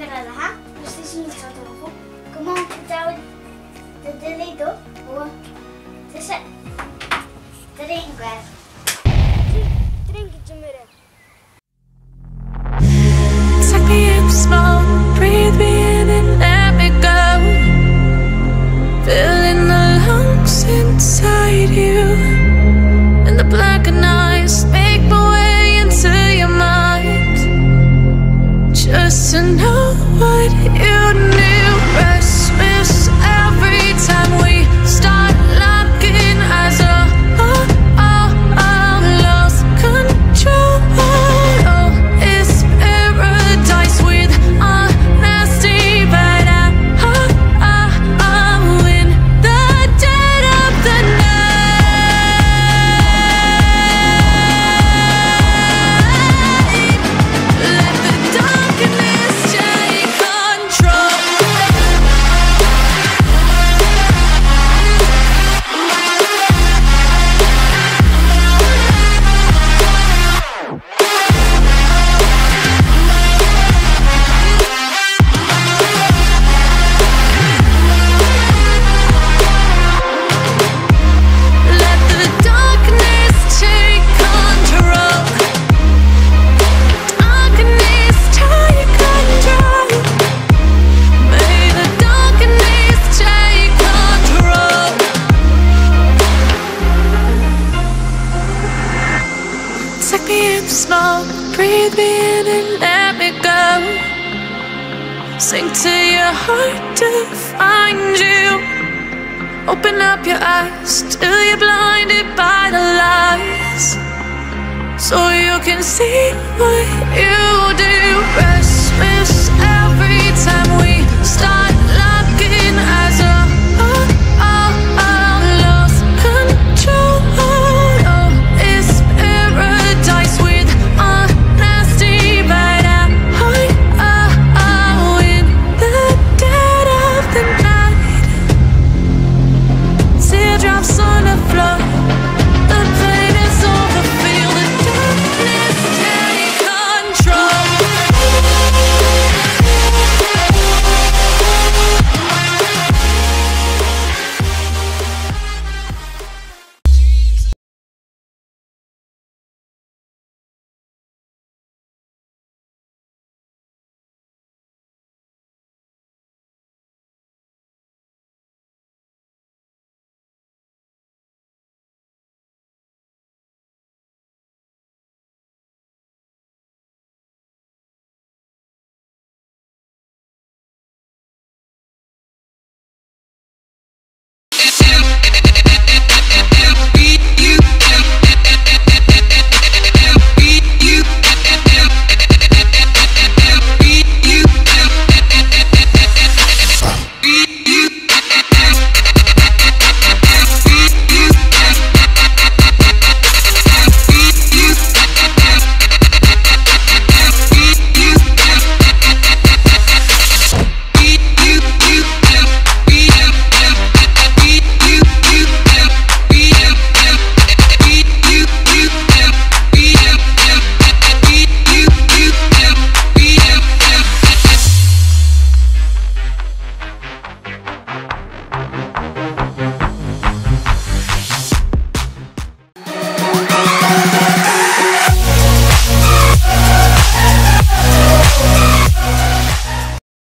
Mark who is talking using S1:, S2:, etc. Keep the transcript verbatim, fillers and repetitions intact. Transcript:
S1: là là, je suis une sorte de robot. Comment tu as de delete ou c'est ça? Drink it. Drink it, Jamira.
S2: Take me in small, breathe me in and let me go. Filling the lungs inside you, and the blackened eyes make my way into your mind. Just to know what you knew. Restless every time we start locking eyes. Oh, oh, oh, oh, lost control. Oh, it's paradise with honesty, but I, oh, oh, oh, in the dead of the night. Let the darkness take control. Let the darkness take control. Darkness take control. May the darkness take control. Take me in small, breathe me in and let me go. Sink to your heart to find you. Open up your eyes till you're blinded by the lies, so you can see what you do. Restless every time